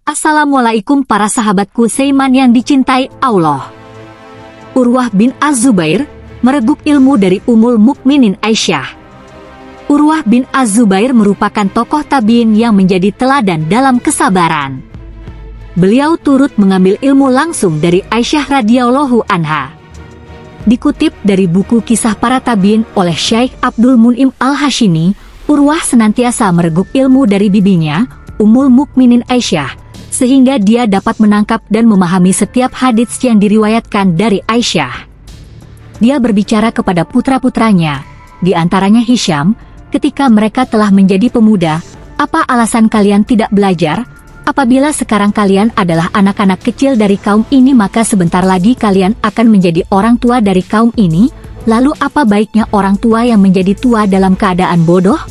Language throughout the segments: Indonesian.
Assalamualaikum para sahabatku seiman yang dicintai Allah. Urwah bin Az-Zubair merebut ilmu dari Ummul Mukminin Aisyah. Urwah bin Az-Zubair merupakan tokoh tabi'in yang menjadi teladan dalam kesabaran. Beliau turut mengambil ilmu langsung dari Aisyah radhiyallahu anha. Dikutip dari buku Kisah Para Tabi'in oleh Syekh Abdul Mun'im Al-Hashimi, Urwah senantiasa mereguk ilmu dari bibinya, Ummul Mukminin Aisyah, sehingga dia dapat menangkap dan memahami setiap hadits yang diriwayatkan dari Aisyah. Dia berbicara kepada putra-putranya, di antaranya Hisham, ketika mereka telah menjadi pemuda, apa alasan kalian tidak belajar? Apabila sekarang kalian adalah anak-anak kecil dari kaum ini, maka sebentar lagi kalian akan menjadi orang tua dari kaum ini. Lalu apa baiknya orang tua yang menjadi tua dalam keadaan bodoh?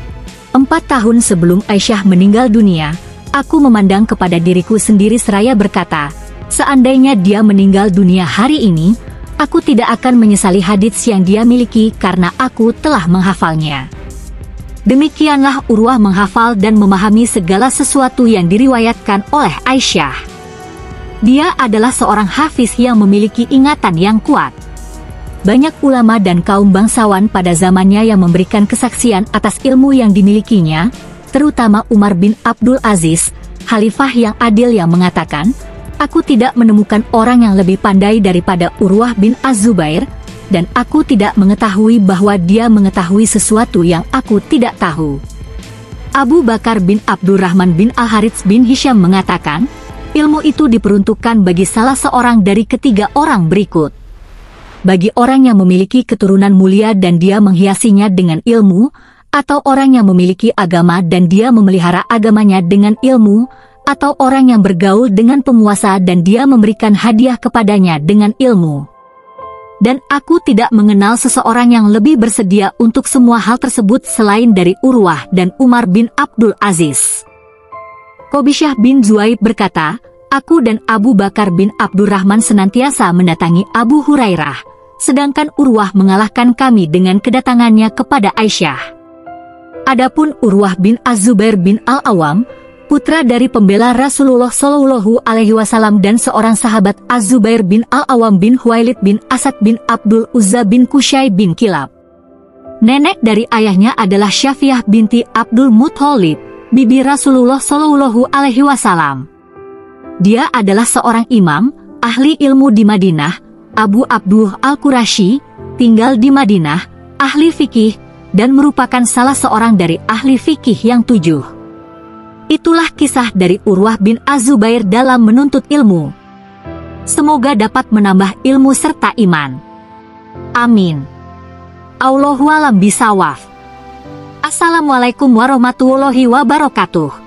4 tahun sebelum Aisyah meninggal dunia, aku memandang kepada diriku sendiri seraya berkata, seandainya dia meninggal dunia hari ini, aku tidak akan menyesali hadits yang dia miliki karena aku telah menghafalnya. Demikianlah Urwah menghafal dan memahami segala sesuatu yang diriwayatkan oleh Aisyah. Dia adalah seorang hafiz yang memiliki ingatan yang kuat. Banyak ulama dan kaum bangsawan pada zamannya yang memberikan kesaksian atas ilmu yang dimilikinya, terutama Umar bin Abdul Aziz, khalifah yang adil, yang mengatakan, aku tidak menemukan orang yang lebih pandai daripada Urwah bin Az-Zubair, dan aku tidak mengetahui bahwa dia mengetahui sesuatu yang aku tidak tahu. Abu Bakar bin Abdurrahman bin Al-Harits bin Hisham mengatakan, ilmu itu diperuntukkan bagi salah seorang dari ketiga orang berikut. Bagi orang yang memiliki keturunan mulia dan dia menghiasinya dengan ilmu, atau orang yang memiliki agama dan dia memelihara agamanya dengan ilmu, atau orang yang bergaul dengan penguasa dan dia memberikan hadiah kepadanya dengan ilmu. Dan aku tidak mengenal seseorang yang lebih bersedia untuk semua hal tersebut selain dari Urwah dan Umar bin Abdul Aziz. Qobisyah bin Zuaib berkata, aku dan Abu Bakar bin Abdurrahman senantiasa mendatangi Abu Hurairah, sedangkan Urwah mengalahkan kami dengan kedatangannya kepada Aisyah. Adapun Urwah bin Az-Zubair bin Al-Awam, putra dari pembela Rasulullah Shallallahu Alaihi Wasallam dan seorang sahabat, Az-Zubair bin Al-Awam bin Huwailid bin Asad bin Abdul Uzza bin Qusay bin Kilab. Nenek dari ayahnya adalah Syafiyah binti Abdul Muthalib, bibi Rasulullah Shallallahu Alaihi Wasallam. Dia adalah seorang imam, ahli ilmu di Madinah, Abu Abduh Al-Qurashi, tinggal di Madinah, ahli fikih, dan merupakan salah seorang dari ahli fikih yang 7. Itulah kisah dari Urwah bin Az-Zubair dalam menuntut ilmu. Semoga dapat menambah ilmu serta iman. Amin. Allahu a'lam bishawab. Assalamualaikum warahmatullahi wabarakatuh.